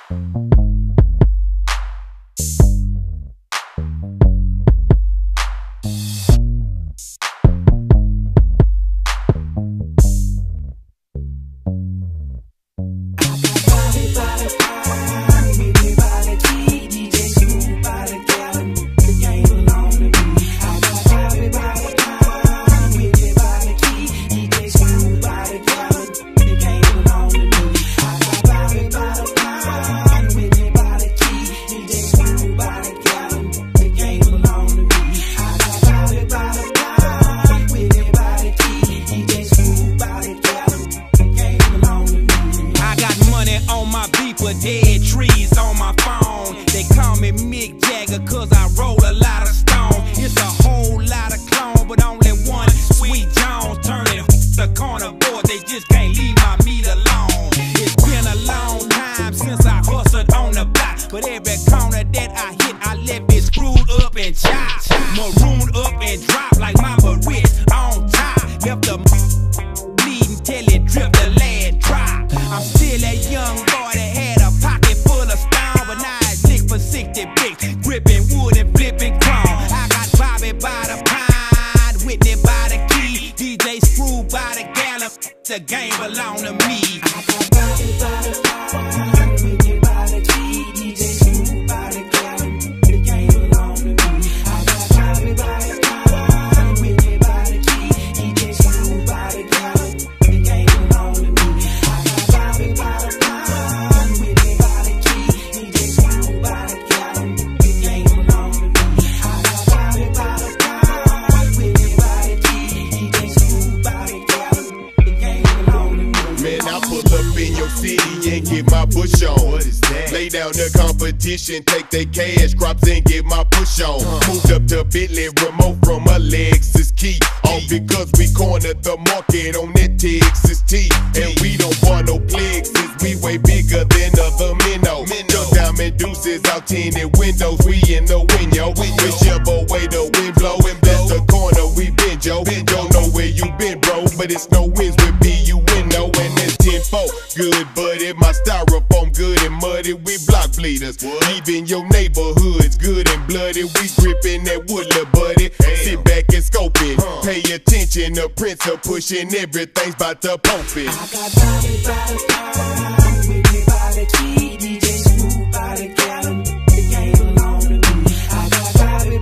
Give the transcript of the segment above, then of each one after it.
Take they cash crops and get my push on. Moved up to Bentley, remote from a Lexus key. All because we cornered the market on that Texas T. And we don't want no plexus, we way bigger than other minnow. Jump diamond deuces out tinted windows, we in the window. Whichever way the wind blow, and that's the corner we been, Joe. Don't know where you been, bro, but it's no wins with B-U-N-O. And it's 10-4, good buddy, my styrofoam good and muddy, we block bleeders. Leaving your neighborhoods good and bloody, we gripping that Woodler, buddy. Sit back and scope it, pay attention, the prince are pushing, everything's about to pump it. I got body with me by the key, DJ Smooth by the gallon, the game belong to me. I got body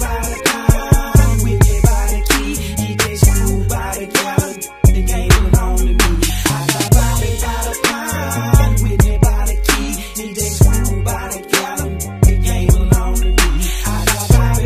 with me by the key, DJ Smooth by the gallon, the game belong to me. I got body with me by the key, DJ Smooth by the gallon, the game belong to me. I got body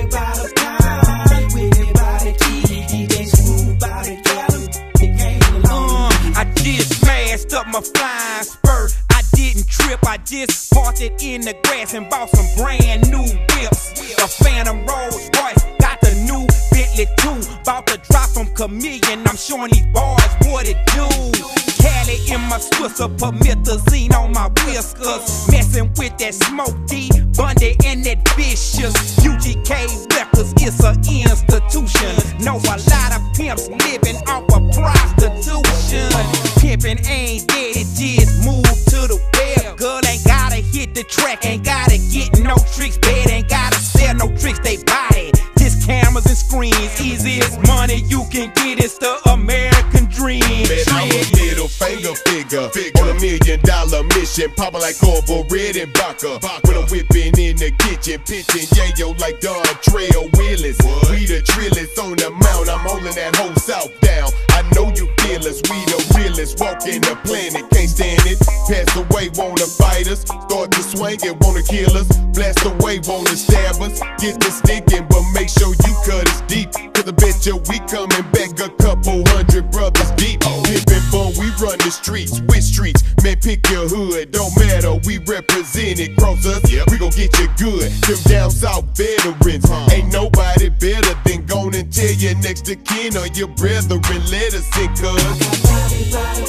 with me by the key, DJ Smooth by the gallon, the game belong to me. I just smashed up my flying spurt. I didn't trip, I just parked it in the grass and bought some brand new whips. A Phantom Rolls Royce, got the new Bentley too. Bought the drop from Chameleon, I'm showing these boys what it do. Cali in my Swisser, promethazine on my whiskers. Messing with that Smoke D, Bundy and that Vicious. UGK Records is an institution. Know a lot of pimps living off of prostitution. Pimpin' ain't dead, it just moved to the web. Girl ain't gotta hit the track, ain't gotta get no tricks. Bed ain't gotta sell no tricks, they body. Just cameras and screens, easiest money you can get, it's the American dream. Man, I'm a middle finger figure on $1 million mission, popping like Corvo, Red and Vodka. When I'm whipping in the kitchen, pitching yayo like Don Trail Willis. We the trillest on the mount, I'm holding that whole South down. I know you feel us, we the realest, walking the planet, can't stand it. Pass away, wanna fight us, start to swing and wanna kill us. Blast away, wanna stab us, get the sticking, but make sure you cut us deep. Cause I bet you we coming back a couple hundred brothers deep. Pimpin' fun, we run the streets, with streets, man pick your hood, don't matter, we represent it, cross us, we gon' get you good. Them down south veterans, ain't nobody better than gon' and tell your next to kin or your brethren, let us in cuz.